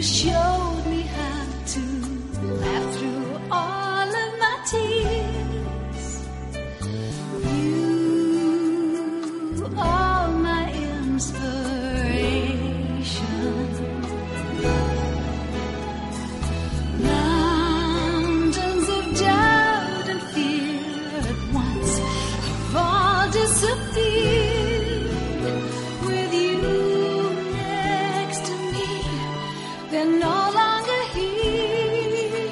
showed me how to laugh through all of my tears. You are my inspiration. Mountains of doubt and fear at once have all disappeared. With you next to me, they're no longer here.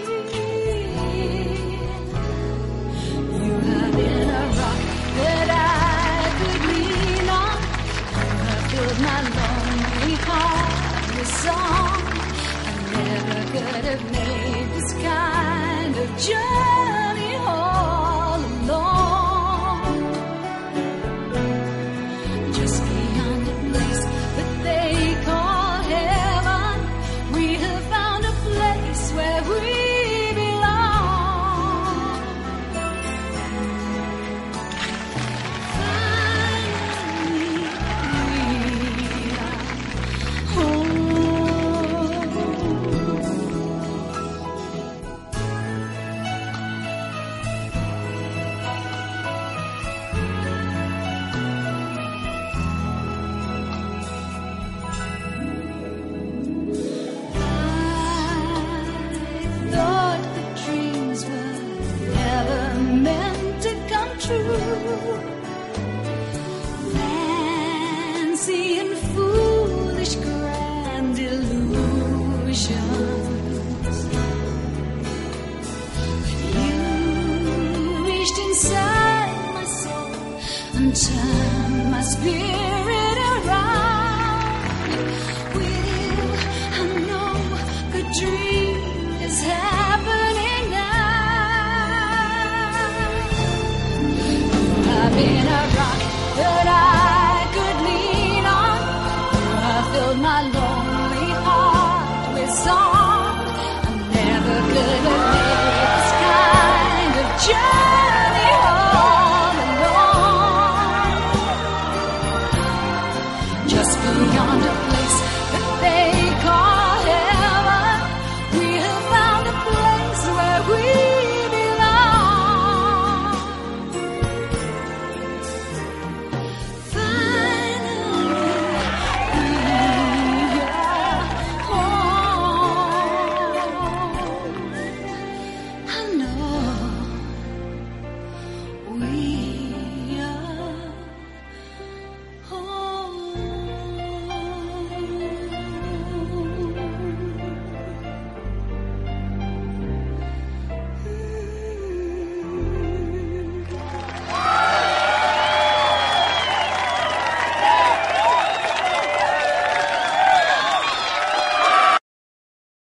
You have been a rock that I could lean on. You have filled my lonely heart with song. I never could have made this kind of journey all alone. Just beyond the place that they call heaven, we have found a place where we belong. Finally, we are home. I thought the dreams were never meant to come true. Fancy and foolish grand illusions. You reached inside my soul and turned my spirit around. With you, I know the dream is happening now. You have been a rock that I could lean on. You have filled my lonely heart with song. I never could have made this kind of journey